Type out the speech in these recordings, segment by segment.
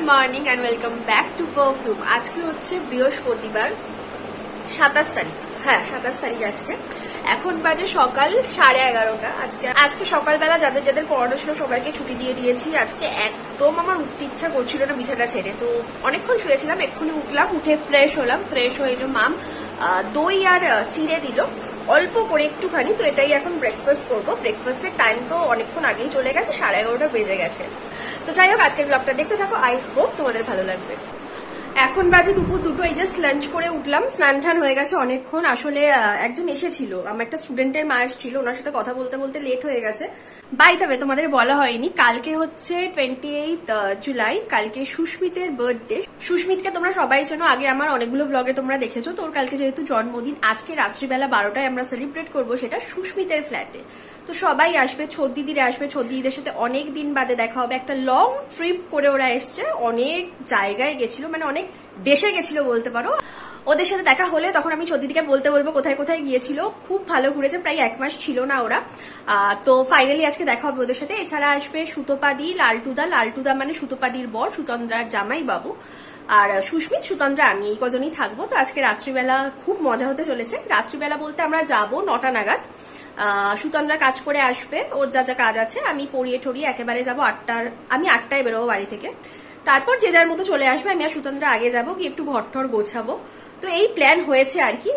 Morning and welcome back to perfume. আজকে হচ্ছে বৃহস্পতিবার 27 তারিখ। হ্যাঁ 27 তারিখ আজকে। এখন বাজে সকাল 11:30। আজকে সকালবেলা যাদের যাদের পড়ানো ছিল সবাইকে ছুটি দিয়ে দিয়েছি। আজকে একদম আমার উঠতে ইচ্ছা করছিল না বিছানা ছেড়ে, তো অনেকক্ষণ শুয়েছিলাম, এক্ষুনি উঠলাম, উঠে ফ্রেশ হলাম। ফ্রেশ হয়ে যে মাম দই আর চিড়ে দিল অল্প করে একটুখানি, তো এটাই এখন ব্রেকফাস্ট করবো। ব্রেকফাস্টের টাইম তো অনেকক্ষণ আগেই চলে গেছে, 11:30 বেজে গেছে। তো যাই হোক, আজকের ব্লগটা দেখতে থাকো, আই হোপ তোমাদের ভালো লাগবে। এখন বাজে দুপুর 2, এই জাস্ট লাঞ্চ করে উঠলাম, স্নান টান হয়ে গেছে অনেকক্ষণ। আসলে একজন এসেছিল, আমার একটা স্টুডেন্টের মা এসেছিল, ওনার সাথে কথা বলতে বলতে লেট হয়ে গেছে। বাই দ্য ওয়ে, তোমাদের বলা হয়নি, কালকে হচ্ছে 28 জুলাই, কালকে সুস্মিতের বার্থডে। সুস্মিতকে তোমরা সবাই চেনো, আগে আমার অনেকগুলো ব্লগে তোমরা দেখেছো। তোর কালকে যেহেতু জন্মদিন, আজকে রাত্রিবেলা 12টায় আমরা সেলিব্রেট করবো সেটা সুস্মিতের ফ্ল্যাটে। তো সবাই আসবে, ছোদ্দিদিরা আসবে, ছোদ্দিদিদের সাথে অনেক দিন বাদে দেখা হবে। একটা লং ট্রিপ করে ওরা এসছে, অনেক জায়গায় গেছিল, মানে অনেক দেশে গেছিল বলতে পারো। ওদের সাথে দেখা হলে তখন আমি ছোদ্দিদিকে বলতে বলবো কোথায় কোথায় গিয়েছিল। খুব ভালো ঘুরেছে, প্রায় 1 মাস ছিল না ওরা। তো ফাইনালি আজকে দেখা হবে ওদের সাথে। এছাড়া আসবে সুতোপাদি, লালটুদা মানে সুতোপাদির বর, সুতন্দ্রার জামাই বাবু, আর সুস্মিত, সুতন্দ্রা, আমি এই কজনই থাকবো। তো আজকে রাত্রিবেলা খুব মজা হতে চলেছে। রাত্রিবেলা বলতে আমরা যাবো 9টা নাগাদ। সুতন্দ্রা কাজ করে আসবে, ওর যা যা কাজ আছে, আমি পড়িয়ে ঠড়িয়ে একেবারে যাবো 8টার, আমি 8টায় বেরোবো বাড়ি থেকে। তারপর যে যার মতো চলে আসবে, আমি আর সুতন্দ্রা আগে যাবো, গিয়ে একটু ঘর ঠর গোছাবো। তো এই প্ল্যান হয়েছে আর কি।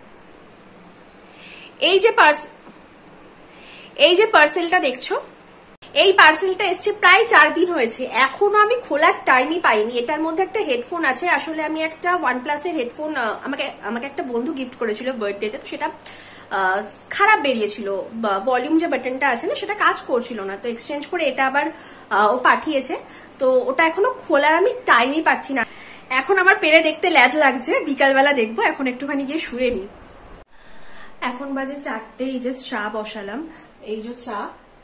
এই যে পার্সেলটা দেখছো, এই পার্সেলটা এসছে প্রায় 4 দিন হয়েছে, এখনো আমি খোলার টাইমই পাইনি। এটার মধ্যে একটা হেডফোন আছে। আসলে আমি একটা OnePlus এর হেডফোন আমাকে একটা বন্ধু গিফট করেছিল বার্থডেতে, তো সেটা খারাপ বেরিয়েছিল, ভলিউম যে বাটনটা আছে না সেটা কাজ করছিল না, তো এক্সচেঞ্জ করে এটা আবার ও পাঠিয়েছে। তো ওটা এখনো খোলার আমি টাইমই পাচ্ছি না। এখন আমার পেরে দেখতে ল্যাজ লাগছে, বিকালবেলা দেখবো। এখন একটুখানি গিয়ে শুয়ে নি। এখন বাজে 4টে, এই জাস্ট চা বসালাম। এই যে চা,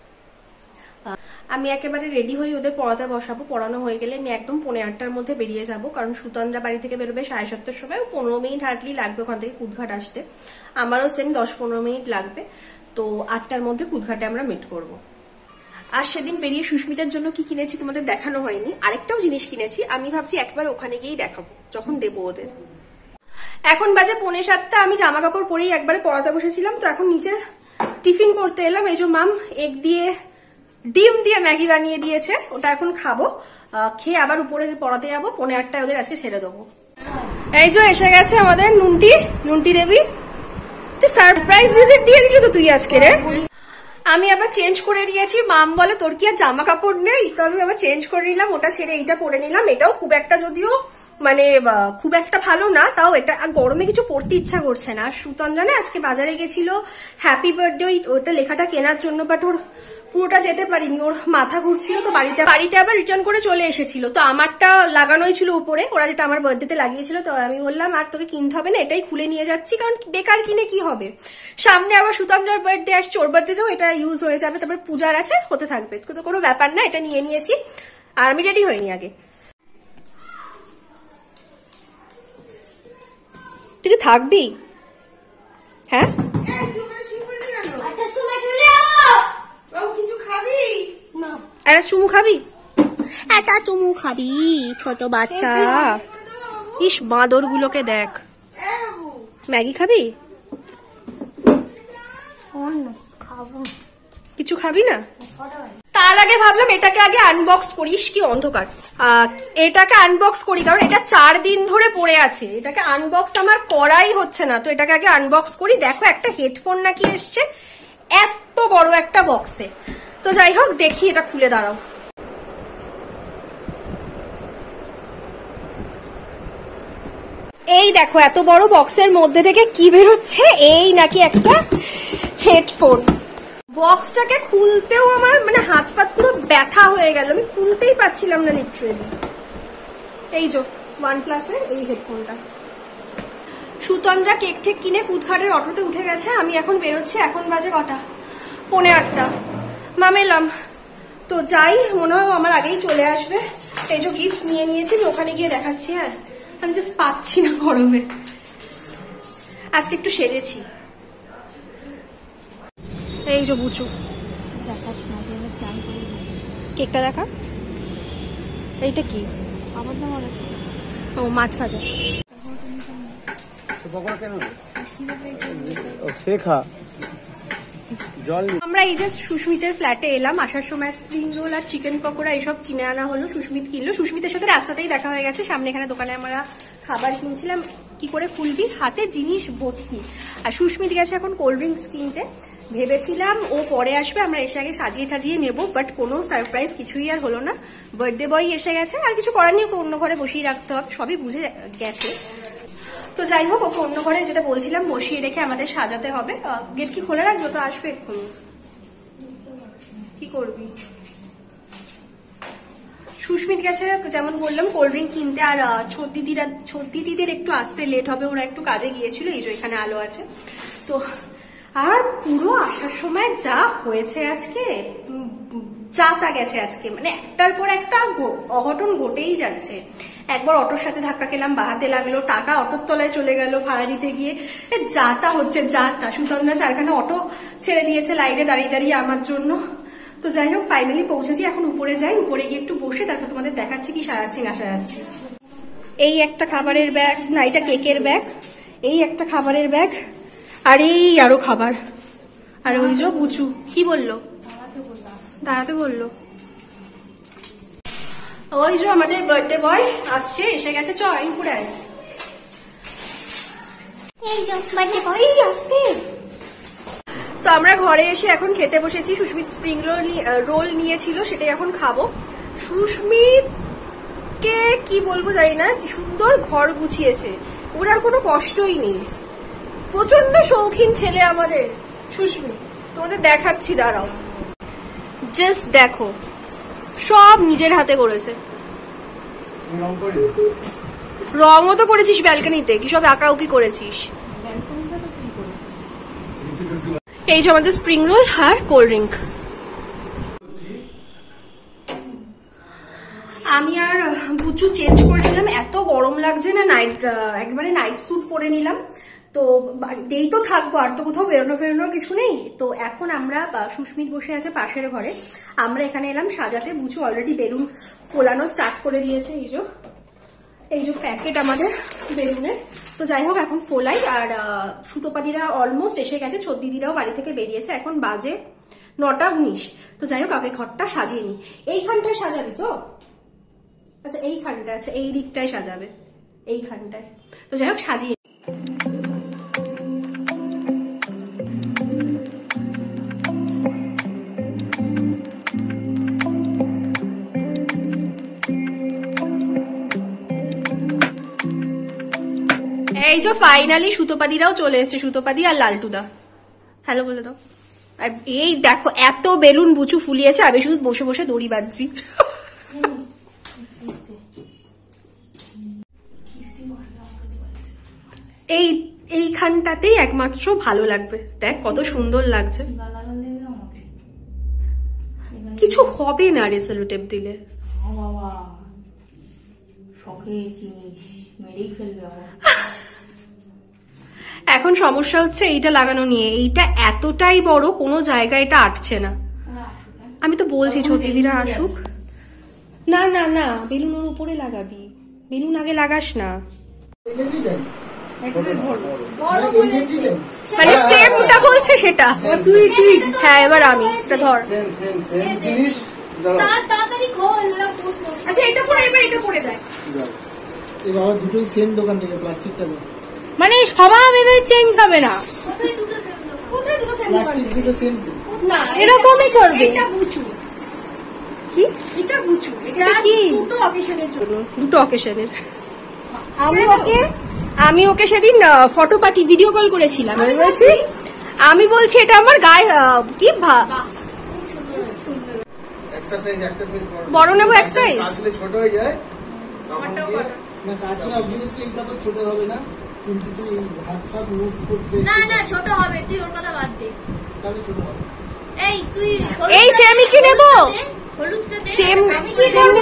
আমি একেবারে রেডি হয়ে ওদের পড়াতে বসাবো। পড়ানো হয়ে গেলে আমি একদম 8:45টার মধ্যে বেরিয়ে যাবো, কারণ সুতন্দ্রা বাড়ি থেকে বেরোবে 7:30টার সময়। 15 মিনিট হার্ডলি লাগবে ওখান থেকে কুদঘাট আসতে, আমারও সেম 10-15 মিনিট লাগবে। তো 8টার মধ্যে কুদঘাটে আমরা মিট করবো। আর সেদিন বেরিয়ে সুস্মিতার জন্য কি কিনেছি তোমাদের দেখানো হয়নি, আরেকটাও জিনিস কিনেছি। আমি ভাবছি একবার ওখানে গিয়েই দেখাবো যখন দেবো ওদের। এখন বাজে 6:45, আমি জামা কাপড় পরেই একবারে পড়াতে বসেছিলাম। তো এখন নিচে টিফিন করতে এলাম। এই যে মাম এগ দিয়ে ডিম দিয়ে ম্যাগি বানিয়ে দিয়েছে, ওটা এখন খাবো। খেয়ে আবার উপরে পড়াতে যাবো। 8:45 ওদের আজকে ছেড়ে দেবো। এই যে এসে গেছে আমাদের নুনটি দেবী। তুই সারপ্রাইজ ভিজিট দিয়ে দিলি তো তুই আজকে রে। আমি আবার চেঞ্জ করে নিয়েছি। মাম বলে তোর কি আর জামা কাপড় নেই, তো আমি আবার চেঞ্জ করে নিলাম, ওটা ছেড়ে এইটা পরে নিলাম। এটাও খুব একটা, যদিও মানে খুব একটা ভালো না, তাও এটা আর গরমে কিছু পড়তে ইচ্ছা করছে না। সুতন্দ্রা না আজকে বাজারে গেছিল হ্যাপি বার্থডে ওইটা লেখাটা কেনার জন্য, বাট ওর পুরোটা যেতে পারিনি, ওর মাথা ঘুরছিল। তো বাড়িতে আবার রিটার্ন করে চলে এসেছিল। তো আমারটা লাগানোই ছিল উপরে, ওরা যেটা আমার বার্থডেতে লাগিয়েছিল। তো আমি বললাম আর তোকে কিনতে হবে না, এটাই খুলে নিয়ে যাচ্ছি, কারণ বেকার কিনে কি হবে। সামনে আবার সুতন্দ্রার বার্থডে আসছে, ওর বার্থডেতেও এটা ইউজ হয়ে যাবে। তারপর পূজার আছে, হতে থাকবে, তো কোনো ব্যাপার না। এটা নিয়ে নিয়েছি আর আমি রেডি হইনি আগে। তুই কি থাকবি? হ্যাঁ একটা চুমু খাবি, একটা চুমু খাবি, ছোট বাচ্চা। ইস বাঁদর গুলোকে দেখ। ম্যাগি খাবি? কিছু খাবি না? তার আগে ভাবলাম এটাকে আগে আনবক্স করিস, কি অন্ধকার, এটাকে আনবক্স করি, কারণ এটা 4 দিন ধরে পড়ে আছে। এটাকে আনবক্স আমার করাই হচ্ছে না, তো এটাকে আগে আনবক্স করি। দেখো একটা হেডফোন নাকি এসছে এত বড় একটা বক্সে। তো যাই হোক, দেখি এটা খুলে দাঁড়াও। এই দেখো এত বড় বক্সের মধ্যে থেকে কি বেরোচ্ছে, এই নাকি একটা হেডফোন। বক্সটাকে খুলতেও আমার মানে হাত ফাত পুরো ব্যথা হয়ে গেল, আমি খুলতেই পারছিলাম না লিটারেলি। এই যে OnePlus এর এই হেডফোনটা। সুতন্দ্রা কেক ঠেক কিনে কুদঘাটের অটোতে উঠে গেছে, আমি এখন বেরোচ্ছি। এখন বাজে কটা? 8:45। মামেলাম তো যাই, মনে হয় আমার আগেই চলে আসবে। এই যে গিফট নিয়ে নিয়েছি, আমি ওখানে গিয়ে দেখাচ্ছি। হ্যাঁ আমি জাস্ট পাচ্ছি না গরমে। আজকে একটু সেজেছি। এই যে বুঝু, কেকটা দেখা। এইটা কি? ও মাছ ভাজা আমরা এই যে সুস্মিতের ফ্ল্যাটে এলাম, আসার সময় স্প্রিং রোল আর চিকেন পকোড়া এসব কিনে আনা হলো। সুস্মিত কিনলো, সুস্মিতের সাথে রাস্তাতেই দেখা হয়ে গেছে, সামনে এখানে দোকানে আমরা খাবার কিনছিলাম। কি করে খুলবি, হাতে জিনিস ভর্তি। আর সুস্মিত গেছে এখন কোল্ড ড্রিঙ্কস কিনতে। ভেবেছিলাম ও পরে আসবে, আমরা এসে আগে সাজিয়ে টাজিয়ে নেবো, বাট কোনো সারপ্রাইজ কিছুই আর হলো না। বার্থডে বয় এসে গেছে, আর কিছু করার নেই, ওকে অন্য ঘরে বসিয়ে রাখতে হবে, সবই বুঝে গেছে। তো যাই হোক, ওকে অন্য ঘরে যেটা বলছিলাম বসিয়ে রেখে আমাদের সাজাতে হবে। গেট কি খোলা রাখবো? তো আসবে এক্ষুনি, কি করবি? সুস্মিত গেছে যেমন বললাম কোল্ড ড্রিঙ্ক কিনতে, আর ছোটদিদিদের একটু আসতে লেট হবে, ওরা একটু কাজে গিয়েছিল। এই যে এখানে আলো আছে। তো আর পুরো আসার সময় যা হয়েছে আজকে, যা তা গেছে আজকে, মানে একটার পর একটা অঘটন ঘটেই যাচ্ছে। একবার অটোর সাথে ধাক্কা খেলাম, বাহাতে লাগলো, টাকা অটোর তলায় চলে গেল ভাড়া দিতে গিয়ে, যা তা হচ্ছে, যা তা। সুতন্দা চারখানা অটো ছেড়ে দিয়েছে লাইনে দাঁড়িয়ে দাঁড়িয়ে আমার জন্য। তো যাই হোক, ফাইনালি পৌঁছেছি। এখন উপরে যাই, উপরে গিয়ে একটু বসে তারপর তোমাদের দেখাচ্ছি কি সাজাচ্ছি না সাজাচ্ছি। এই একটা খাবারের ব্যাগ, না এটা কেকের ব্যাগ, এই একটা খাবারের ব্যাগ, আর এই আরো খাবার। আর ওই যে বুচু কি বললো, দাঁড়াতে বললো। ওই যে আমাদের বার্থডে বয় আসছে, এসে গেছে। চ উপরে আয়, এই যে বার্থডে বয় আসতে। তো আমরা ঘরে এসে এখন খেতে বসেছি। সুস্মিত স্প্রিং রোল নিয়েছিল, সেটাই এখন খাবো। সুস্মিত কে কি বলবো জানি না, সুন্দর ঘর গুছিয়েছে, ওর আর কোনো কষ্টই নেই। প্রচন্ড শৌখিন ছেলে আমাদের সুস্মিত, তোমাদের দেখাচ্ছি, দাঁড়াও। জাস্ট দেখো, সব নিজের হাতে করেছে। রঙও তো করেছিস ব্যালকনিতে, কি সব আঁকাউকি করেছিস। এই যে আমাদের স্প্রিং রোল আর কোল্ড ড্রিঙ্ক। আমি আর বুচু চেঞ্জ করে নিলাম, এত গরম লাগছে না, একবারে নাইট স্যুট পরে নিলাম। তো বাড়িতেই তো থাকবো, আর তো কোথাও বেরোনোর কিছু নেই। তো এখন আমরা, সুস্মিত বসে আছে পাশের ঘরে, আমরা এখানে এলাম সাজাতে। বুচু অলরেডি বেলুন ফোলানো স্টার্ট করে দিয়েছে। এই যে প্যাকেট আমাদের বেলুনের। তো যাই হোক, এখন ফোলাই। আর সুতোপাদিরা অলমোস্ট এসে গেছে, ছোটদিদিরাও বাড়ি থেকে বেরিয়েছে। এখন বাজে 9:19। তো যাই হোক, আগে ঘরটা সাজিয়ে নি। এইখানটায় সাজাবি তো? আচ্ছা এইখানটা, আচ্ছা এই দিকটায় সাজাবে, এইখানটায়। তো যাই হোক সাজিয়ে। এই যে ফাইনালি সুতোপাদিরাও চলে এসেছে, সুতোপাদি আর লালটুদা। হ্যালো বলে দাও। আর এই দেখো এত বেলুন বুচু ফুলিয়েছে, আমি শুধু বসে বসে দড়ি বাঁধছি। এইখানটাতেই একমাত্র ভালো লাগবে, দেখ কত সুন্দর লাগছে। কিছু হবে না রে সেলোটেপ দিলে। এখন সমস্যা হচ্ছে এইটা লাগানো নিয়ে, এইটা এতটাই বড়, কোনো জায়গায় এটা আটছে না। আমি তো বলছি ছোট দিদিরা আসুক। না না না, বেলুন ওর উপরে লাগাবি, বেলুন আগে লাগাস না। মানে সেমটা বলছে সেটা। তুই হ্যাঁ, এবার আমি ধর। আচ্ছা এটা পরে, এবার এটা পরে দেয়। বাবা দুটোই সেম দোকান থেকে, প্লাস্টিকটা দাও। মানে সবার মেয়েদের চেঞ্জ হবে না, প্লাস্টিক দুটো সেম না, এরকমই করবে। এটা বুচু, কি এটা বুচু, এটা কি দুটো অকেশনের জন্য, দুটো অকেশনের। আমি ওকে সেদিন ফটো পার্টি ভিডিও কল করেছিলাম, আমি বলছি এটা আমার গায়ে কি বড় নেবো, এক সাইজ ছোট হয়ে যায় না, কাছে অবভিয়াসলি এটা তো ছোট হবে না, কিন্তু তুই হাত ফাত মুভ করতে। না না ছোট হবে, তুই ওর কথা বাদ দে, তাহলে ছোট হবে। এই তুই এই সেমই কি নেব, হলুদটা দে, সেম নেব,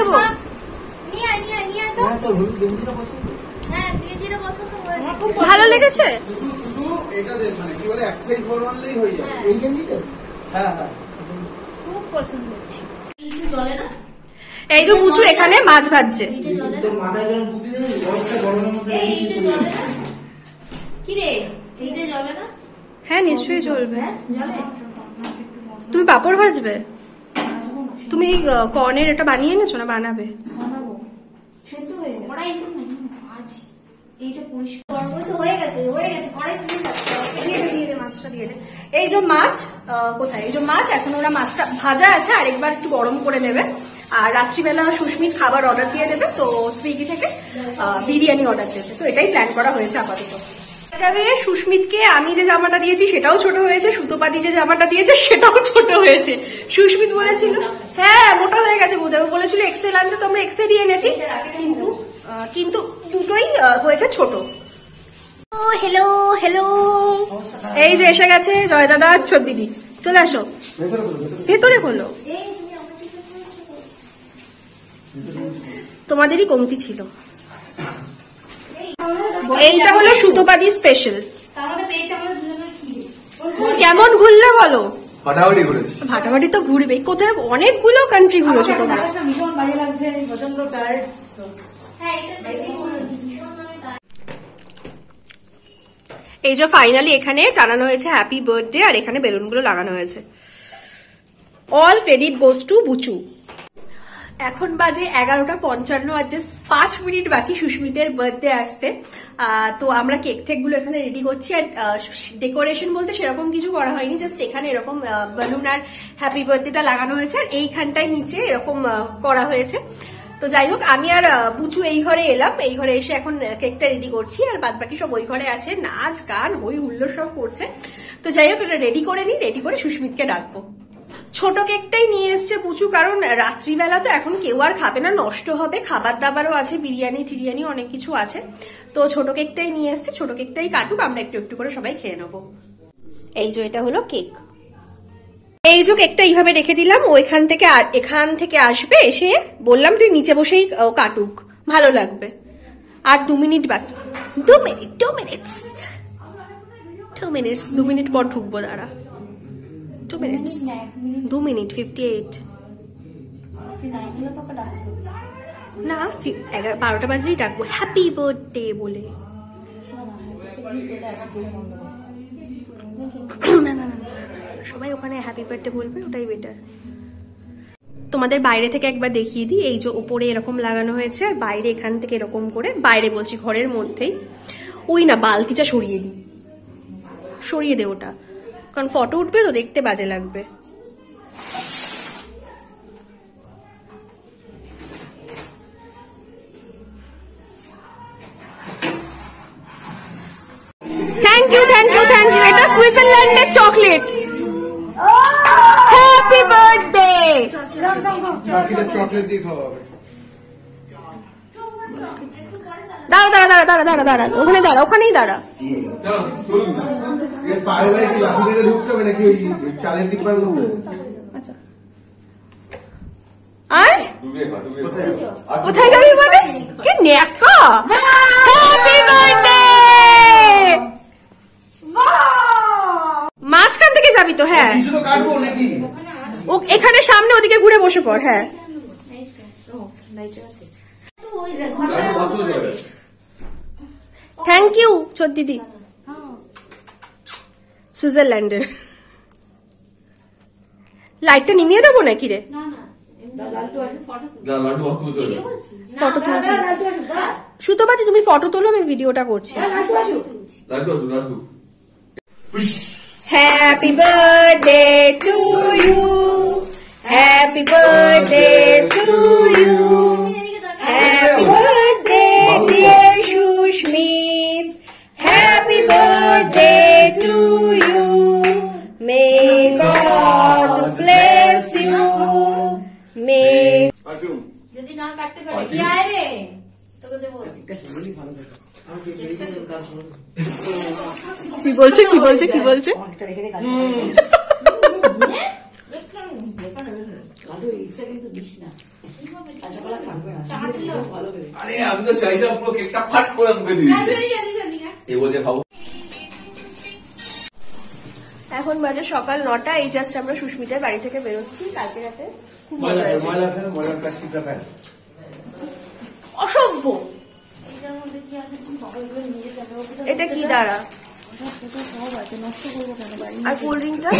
নিয়ে তো। হ্যাঁ, তোর হলুদ গেঞ্জিটা পছন্দ? হ্যাঁ গেঞ্জিটা পছন্দ হয়েছে, খুব ভালো লেগেছে। শুধু এটা দেখ, মানে কি বলে, এক সাইজ বড় আনলেই হয়ে যাবে। এই গেঞ্জিটা হ্যাঁ হ্যাঁ খুব পছন্দ হচ্ছে। এই জলে না, এই যে বুচু এখানে মাছ ভাজছে। তোর মাথায় যখন বুঝি দেবে গরমটা গরমের মধ্যে এইটা জ্বলে না কি রে এইটা জ্বলে না হ্যাঁ নিশ্চয়ই চলবে। জ্বলে তুমি পাপড় ভাজবে? তুমি কর্নের এটা বানিয়ে এনেছো না বানাবে? বানাবো সেদ্ধ হয়ে গেছে কড়াই একটু না আজ এইটা পরিষ্কার করব তো হয়ে গেছে কড়াই দিয়ে যাচ্ছে দিয়ে দে মাছটা দিয়ে দে। এই যে মাছ কোথায়? এই যে মাছ এখন ওরা মাছটা ভাজা আছে, আরেকবার একটু গরম করে নেবে। আর রাত্রিবেলা সুস্মিত খাবার অর্ডার দিয়ে দেবে, তো সুইগি থেকে বিরিয়ানি অর্ডার দেবে। তো এটাই প্ল্যান করা হয়েছে আপাতত। সুস্মিতকে আমি যে জামাটা দিয়েছি সেটাও ছোট হয়েছে, সুতোপাদি যে জামাটা দিয়েছে সেটাও ছোট হয়েছে। সুস্মিত বলেছিল হ্যাঁ মোটা হয়ে গেছে, বোধহয় বলেছিল এক্সেল আনতে, তো আমরা এক্সেলই এনেছি, কিন্তু দুটোই হয়েছে ছোট। হ্যালো হ্যালো, এই যে এসে গেছে জয় দাদা ছোট দিদি, চলে আসো ভেতরে। হলো তোমাদেরই কমতি ছিল। এইটা হলো সুতোপাদি স্পেশাল। কেমন ঘুরলে বলো? ফাটাফাটি ঘুরেছি। ফাটাফাটি তো ঘুরবে, কোথায় অনেকগুলো কান্ট্রি ঘুরেছো তোমরা। ভীষণ বাজে লাগছে, প্রচন্ড টায়ার্ড। হ্যাঁ এটা দেখে এই যে ফাইনালি এখানে টানানো হয়েছে হ্যাপি বার্থডে, আর এখানে বেলুনগুলো লাগানো হয়েছে। All credit goes to Buchu. এখন বাজে 11:55, আর জাস্ট 5 মিনিট বাকি সুস্মিতের বার্থডে আসতে। তো আমরা কেক টেক গুলো এখানে রেডি করছি, আর ডেকোরেশন বলতে সেরকম কিছু করা হয়নি, জাস্ট এখানে এরকম বেলুন আর হ্যাপি বার্থডেটা লাগানো হয়েছে, আর এইখানটায় নিচে এরকম করা হয়েছে। তো যাই হোক, আমি আর বুচু এই ঘরে এলাম, এই ঘরে এসে এখন কেকটা রেডি করছি, আর বাদ বাকি সব ওই ঘরে আছে, নাচ গান হই হুল্লোড় সব করছে। তো যাই হোক, এটা রেডি করে নিই, রেডি করে সুস্মিতকে ডাকবো। ছোট কেকটাই নিয়ে এসছে পুচু, কারণ রাত্রিবেলা তো এখন কেউ আর খাবে না, নষ্ট হবে, খাবার দাবারও আছে, বিরিয়ানি টিরিয়ানি অনেক কিছু আছে। তো ছোট কেকটাই নিয়ে এসছে, ছোট কেকটাই কাটুক, আমরা একটু একটু করে সবাই খেয়ে নেবো। এই যে এটা হলো কেক। এই যে কেকটা এইভাবে রেখে দিলাম, ও এখান থেকে আসবে, এসে বললাম তুই নিচে বসেই কাটুক, ভালো লাগবে। আর 2 মিনিট বাকি, 2 মিনিট পর ঢুকবো, দাঁড়া 2 মিনিট 58 না 12টা বাজলেই ডাকবো হ্যাপি বার্থডে বলে। না না না, সবাই ওখানে হ্যাপি বার্থডে বলবে, ওটাই বেটার। তোমাদের বাইরে থেকে একবার দেখিয়ে দিই, এই যে উপরে এরকম লাগানো হয়েছে, আর বাইরে এখান থেকে এরকম করে, বাইরে বলছি ঘরের মধ্যেই, ওই না বালতিটা সরিয়ে দে ওটা, কারণ ফটো উঠবে তো দেখতে বাজে লাগবে। থ্যাংক ইউ, এটা সুইজারল্যান্ডের চকলেট। Happy birthday. চকলেট দিয়ে খাওয়া হবে। দাঁড়া, ওখানে দাঁড়া, ওখানেই দাঁড়া। কোথায় যাবি মানে? কি নেকা। Happy birthday. মাঝখান থেকে যাবি তো? হ্যাঁ, ও এখানে সামনে, ওদিকে ঘুরে বসে পড়। হ্যাঁ, থ্যাংক ইউ ছোট দিদি। সুইজারল্যান্ডের লাইটটা নিমিয়ে দেবো নাকি রে? ফটো তুলছি। সুতোপাতি তুমি ফটো তোলো, আমি ভিডিওটা করছি। Happy birthday to you, happy birthday to you, happy birthday dear Susmit, happy birthday to you, may God bless you, may. যদি না কাটতে পারে কি আয় রে তোকে দেবো। কি বলছে? আরে আমি তো চাইছিলাম পুরো কেকটা ফাট করে মুখে দিয়ে এই বলছে খাবো। এখন বাজে সকাল 9টা, এই জাস্ট আমরা সুস্মিতার বাড়ি থেকে বেরোচ্ছি। কালকে রাতে খুব মজা হয়েছে। অসভ্য। এটার মধ্যে কি আছে বাবা এগুলো নিয়ে যাবে এটা কি দাঁড়া সব আছে নষ্ট করবো কেন বাড়ি আর কোল্ড ড্রিঙ্কটা।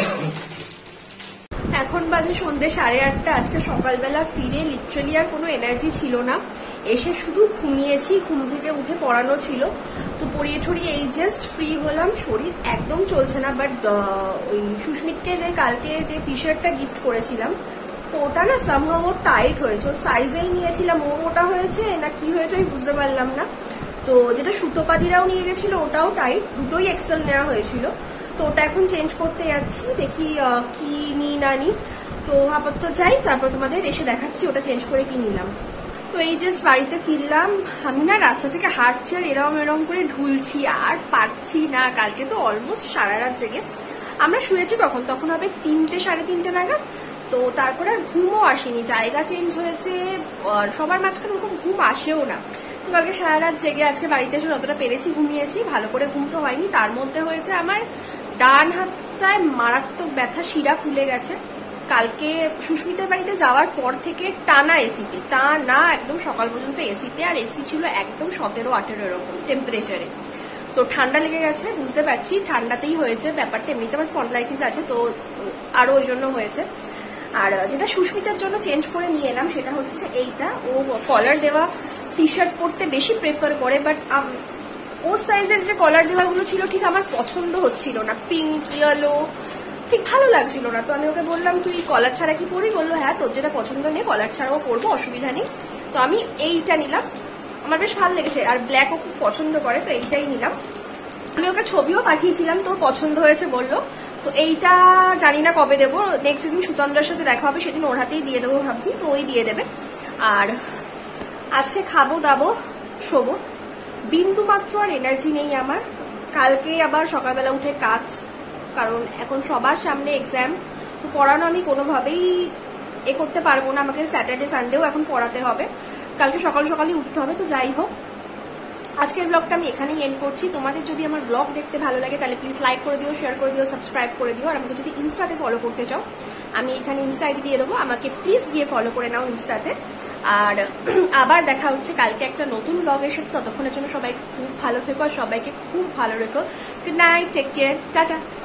এখন বাজে সন্ধ্যে 8:30। আজকে সকালবেলা ফিরে লিটারালি আর কোনো এনার্জি ছিল না, এসে শুধু ঘুমিয়েছি, ঘুম থেকে উঠে পড়ানো ছিল, তো পড়িয়ে ঠড়িয়ে এই জাস্ট ফ্রি হলাম। শরীর একদম চলছে না, বাট ওই সুস্মিতকে যে কালকে যে টি শার্টটা গিফট করেছিলাম তো ওটা না সামহাও টাইট হয়েছে, সাইজেই নিয়েছিলাম, ও মোটা হয়েছে না কি হয়েছে আমি বুঝতে পারলাম না। তো যেটা সুতোপাদিরাও নিয়ে গেছিল ওটাও টাইট, দুটোই এক্সেল নেওয়া হয়েছিল, তো ওটা এখন চেঞ্জ করতে যাচ্ছি, দেখি কি নি না নি। তো আপাতত যাই, তারপর তোমাদের এসে দেখাচ্ছি ওটা চেঞ্জ করে কি নিলাম। তো এই জাস্ট বাড়িতে ফিরলাম, আমি না রাস্তা থেকে হাঁটছি আর এরম করে ঢুলছি, আর পারছি না। কালকে তো অলমোস্ট সারা রাত জেগে আমরা শুয়েছি, তখন হবে 3টে 3:30 নাগাদ। তো তারপর আর ঘুমও আসেনি, জায়গা চেঞ্জ হয়েছে, সবার মাঝখানে ওরকম ঘুম আসেও না। তো কালকে সারা রাত জেগে আজকে বাড়িতে এসে যতটা পেরেছি ঘুমিয়েছি, ভালো করে ঘুম তো হয়নি। তার মধ্যে হয়েছে আমার ডান হাতটায় মারাত্মক ব্যথা, শিরা ফুলে গেছে। কালকে সুস্মিতার বাড়িতে যাওয়ার পর থেকে টানা এসিতে, টানা একদম সকাল পর্যন্ত এসিতে, আর এসি ছিল একদম 17-18 এরকম টেম্পারেচারে। তো ঠান্ডা লেগে গেছে, বুঝতে পারছি ঠান্ডাতেই হয়েছে ব্যাপারটা, এমনিতে আমার স্পন্ডলাইটিস আছে তো আরো ওই জন্য হয়েছে। আর যেটা সুস্মিতার জন্য চেঞ্জ করে নিয়ে এলাম সেটা হচ্ছে এইটা, ও কলার দেওয়া টি শার্ট পরতে বেশি প্রেফার করে, বাট ও সাইজের যে কলার দেওয়াগুলো ছিল ঠিক আমার পছন্দ হচ্ছিল না, পিঙ্ক ইয়েলো ঠিক ভালো লাগছিল না। তো আমি ওকে বললাম তুই কলার ছাড়া কি পরি, বললো হ্যাঁ তোর যেটা পছন্দ নেই কলার ছাড়াও পরবো, অসুবিধা নেই। তো আমি এইটা নিলাম, আমার বেশ ভালো লেগেছে, আর ব্ল্যাকও খুব পছন্দ করে, তো এইটাই নিলাম। আমি ওকে ছবিও পাঠিয়েছিলাম, তোর পছন্দ হয়েছে বললো। তো এইটা জানি না কবে দেবো, নেক্সট দিন সুতন্দ্রার সাথে দেখা হবে, সেদিন ওর হাতেই দিয়ে দেবো ভাবছি, তো ওই দিয়ে দেবে। আর আজকে খাবো দাবো শোবো, বিন্দু মাত্র আর এনার্জি নেই আমার। কালকে আবার সকালবেলা উঠে কাজ, কারণ এখন সবার সামনে এক্সাম, তো পড়ানো আমি কোনোভাবেই করতে পারবো না, আমাকে স্যাটারডে সানডেও এখন পড়াতে হবে, কালকে সকাল সকালই উঠতে হবে। তো যাই হোক, আজকের ব্লগটা আমি এখানেই এন্ড করছি। তোমাদের যদি আমার ব্লগ দেখতে ভালো লাগে তাহলে প্লিজ লাইক করে দিও, শেয়ার করে দিও, সাবস্ক্রাইব করে দিও। আর আমাকে যদি ইনস্টাতে ফলো করতে চাও আমি এখানে ইনস্টা আইডি দিয়ে দেবো, আমাকে প্লিজ গিয়ে ফলো করে নাও ইনস্টাতে। আর আবার দেখা হচ্ছে কালকে একটা নতুন ব্লগের সাথে, ততক্ষণের জন্য সবাই খুব ভালো থেকো আর সবাইকে খুব ভালো রেখো। Good night, take care, tata.